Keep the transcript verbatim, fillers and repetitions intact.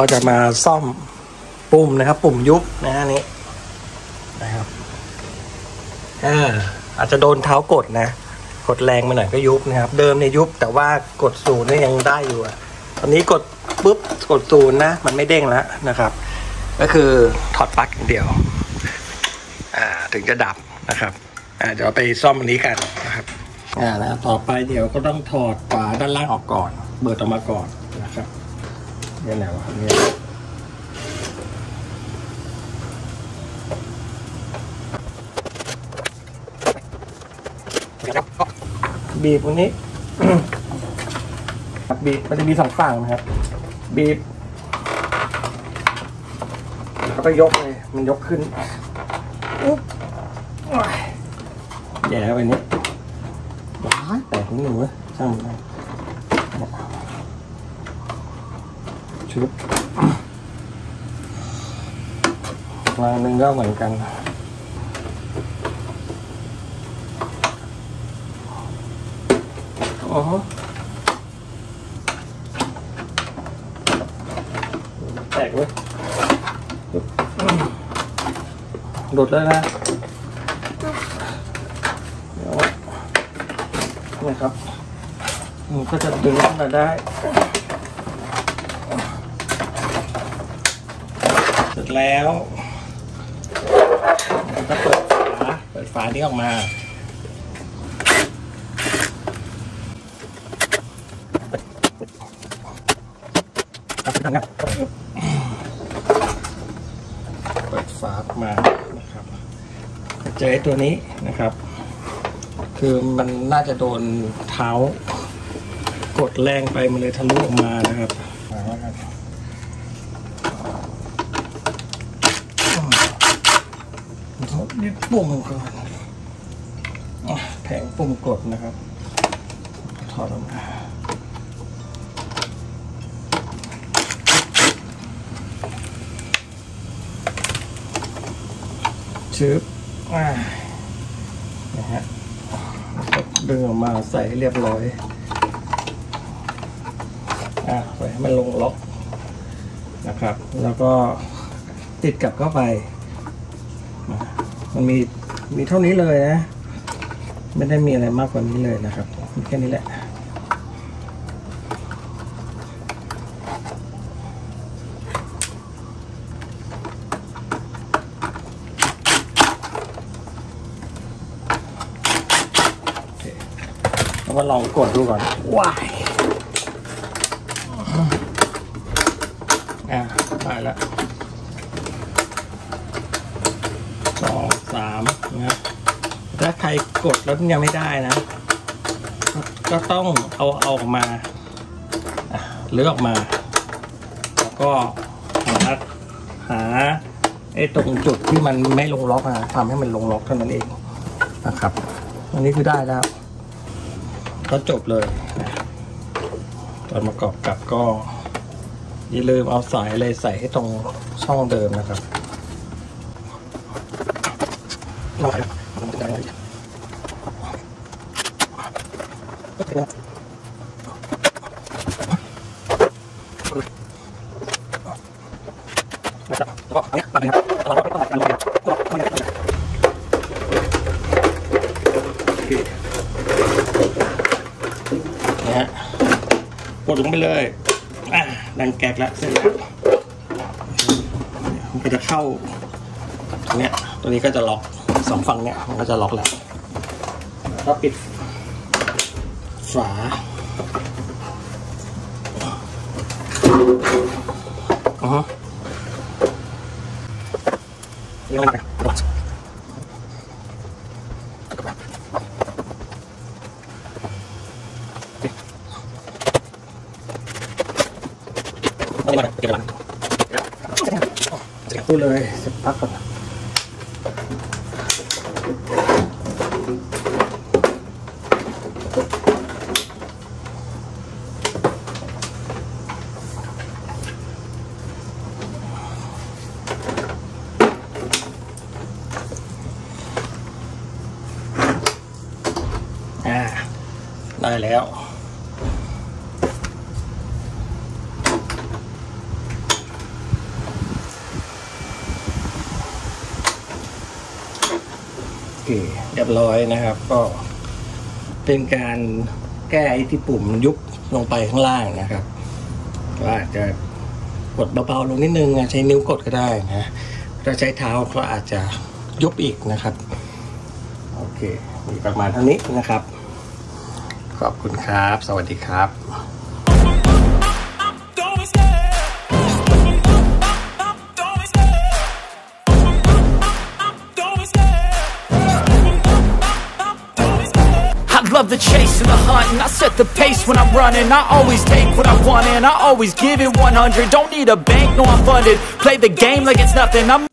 ก็จะมาซ่อมปุ่มนะครับปุ่มยุบนะฮะนี้นะครับอ่าอาจจะโดนเท้ากดนะกดแรงมาหน่อยก็ยุบนะครับเดิมเนี่ยยุบแต่ว่ากดศูนย์เนี่ยยังได้อยู่อะตอนนี้กดปุ๊บกดศูนย์นะมันไม่เด้งแล้วนะครับก็คือถอดปลั๊กอย่างเดียวอ่าถึงจะดับนะครับอ่าเดี๋ยวไปซ่อมอันนี้กันนะครับอ่าแล้วต่อไปเดี๋ยวก็ต้องถอดฝาด้านล่างออกก่อนเบิดออกมาก่อนนะครับนี่ไหนวะเนี่ยบีบตรงนี้ บีบมันจะมีสองฝั่งนะครับบีบแล้วก็ยกเลยมันยกขึ้นอุ๊บแย่ไปนี้ว้ายแตกนิดหนึ่งเว้ยช่างมันชุบวางหนึ่งก็เหมือนกันอ๋อแตกเว้ยหลุดแล้วนะเดี๋ยวนี่ครับมันก็จะดึงขึ้นมาได้เสร็จแล้วก็เปิดฝาเปิดฝานี้ออกมาเปิดฝาออกมานะครับเจอตัวนี้นะครับคือมันน่าจะโดนเท้ากดแรงไปมันเลยทะลุออกมานะครับนี่ปุ่มก่อนแผงปุ่มกดนะครับถอดออกมาชืบนะฮะดึงออกมาใส่ให้เรียบร้อยอ่ะไว้ให้มันลงล็อกนะครับแล้วก็ติดกลับเข้าไปมันมีมีเท่านี้เลยนะไม่ได้มีอะไรมากกว่านี้เลยนะครับมีแค่นี้แหละแล้วมาลองกดดูก่อนว้ายอ่ะได้แล้วสองสามนะครับถ้าใครกดแล้วยังไม่ได้นะก็ต้องเอาเอาออกมาเลือกออกมาแล้วก็หาหาไอ้ตรงจุดที่มันไม่ลงล็อกนะทำให้มันลงล็อกเท่านั้นเองนะครับอันนี้คือได้แล้วก็จบเลยตอนประกอบกับก็อย่าลืมเอาสายอะไรใส่ให้ตรงช่องเดิมนะครับลอยนะฮะกดลงไปเลยอ่ะดังแก๊กแล้วเสร็จแล้วมันก็จะเข้าตรงเนี้ยตัวนี้ก็จะล็อกสองฝั่งเนี้ยมันก็จะล็อกแล้วก็ปิดฝาอ๋อนี่มันไปเก็บมันเก็บตู้เลยเสร็จพักก่อนอ่าได้แล้วเคเรียบร้อยนะครับก็เป็นการแก้ไอ้ที่ปุ่มยุบลงไปข้างล่างนะครับก็อาจจะกดเบาๆลงนิดนึงใช้นิ้วกดก็ได้นะถ้าใช้เท้าก็อาจจะยุบอีกนะครับโอเคมีประมาณเท่านี้นะครับขอบคุณครับสวัสดีครับ Love the chase and the hunt, and I set the pace when I'm running. I always take what I want and I always give it one hundred. Don't need a bank, no I'm funded. Play the game like it's nothing. I'm